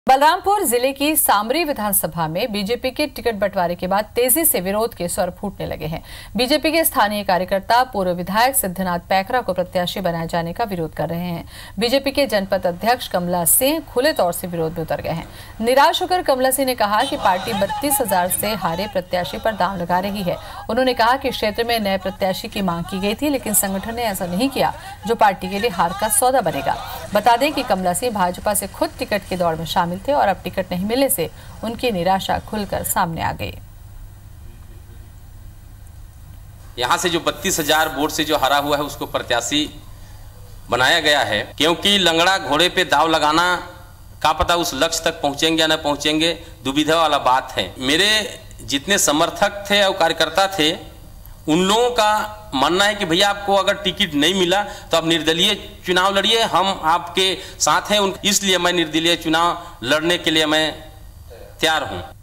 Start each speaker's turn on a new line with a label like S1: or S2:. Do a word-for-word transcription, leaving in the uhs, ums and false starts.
S1: बलरामपुर जिले की सामरी विधानसभा में बीजेपी के टिकट बंटवारे के बाद तेजी से विरोध के स्वर फूटने लगे हैं। बीजेपी के स्थानीय कार्यकर्ता पूर्व विधायक सिद्धनाथ पैकरा को प्रत्याशी बनाए जाने का विरोध कर रहे हैं। बीजेपी के जनपद अध्यक्ष कमला सिंह खुले तौर से विरोध में उतर गए हैं। निराश होकर कमला सिंह ने कहा कि पार्टी बत्तीस हजार से हारे प्रत्याशी पर दांव लगा रही है। उन्होंने कहा कि क्षेत्र में नए प्रत्याशी की मांग की गई थी, लेकिन संगठन ने ऐसा नहीं किया जो पार्टी के लिए हार का सौदा बनेगा। बता दें कि कमला सिंह भाजपा से खुद टिकट की दौड़ में शामिल थे और अब टिकट नहीं मिलने से उनकी निराशा खुलकर सामने आ गई।
S2: यहां से जो बत्तीस हजार वोट से जो हारा हुआ है उसको प्रत्याशी बनाया गया है, क्योंकि लंगड़ा घोड़े पे दाव लगाना का पता उस लक्ष्य तक पहुंचेंगे या न पहुंचेंगे, दुविधा वाला बात है। मेरे जितने समर्थक थे और कार्यकर्ता थे उन लोगों का मानना है कि भैया आपको अगर टिकट नहीं मिला तो आप निर्दलीय चुनाव लड़िए, हम आपके साथ हैं। इसलिए मैं निर्दलीय चुनाव लड़ने के लिए मैं तैयार हूं।